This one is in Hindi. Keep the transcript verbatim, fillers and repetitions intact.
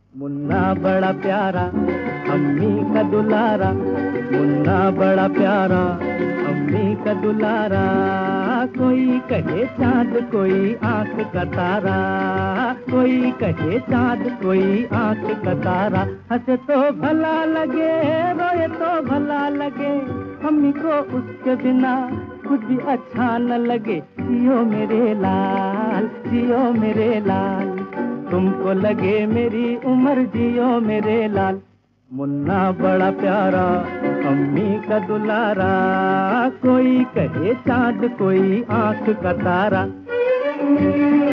मुन्ना बड़ा प्यारा अम्मी का दुलारा, मुन्ना बड़ा प्यारा अम्मी का दुलारा। कोई कहे चांद कोई आंख का तारा, कोई कहे चांद कोई आंख का तारा। हंसे तो भला लगे रोए तो भला लगे, अम्मी को उसके बिना कुछ भी अच्छा न लगे। जियो मेरे लाल जियो मेरे लाल, तुमको लगे मेरी उम्र जियो मेरे लाल। मुन्ना बड़ा प्यारा अम्मी का दुलारा, कोई कहे चांद कोई आंख का तारा।